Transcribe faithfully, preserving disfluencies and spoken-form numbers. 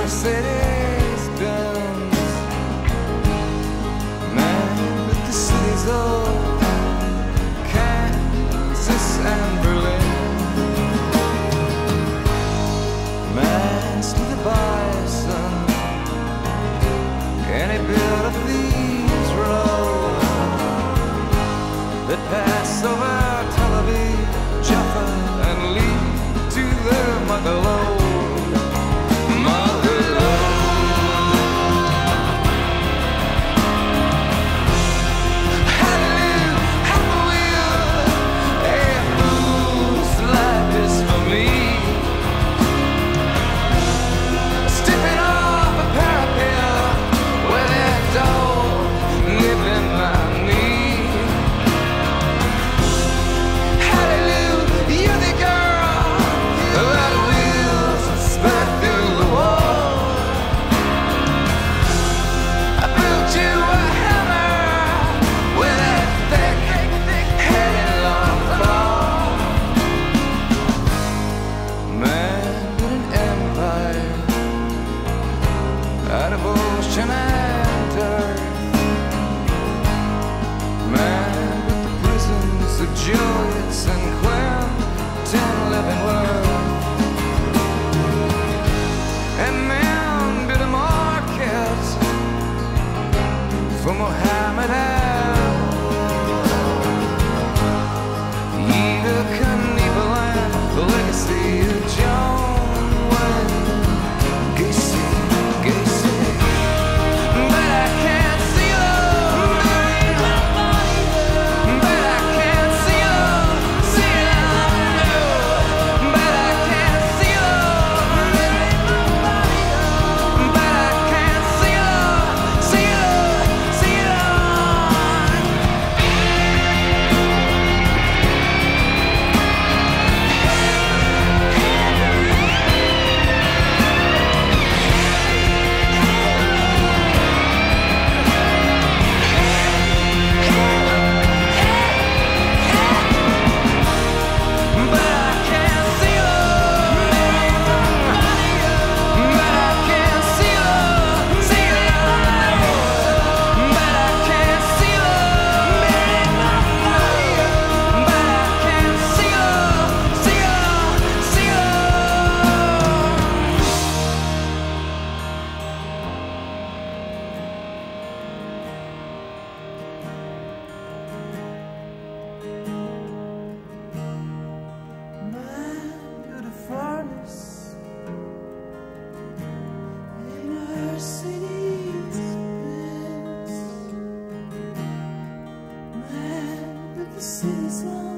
Mercedes Benz, man with the cities of Kansas and Berlin, man's with a bison, and he built a thieves road that pass over Tel Aviv, Jaffa, and lead to their motherlode. Out of ocean and earth, man with the prisons of Juliets and Quentin Leavenworth, and man built a market for Muhammad Ali, Eva Knievel, and the legacy of John Wayne Gacy. Mercedes Benz, man with the cities on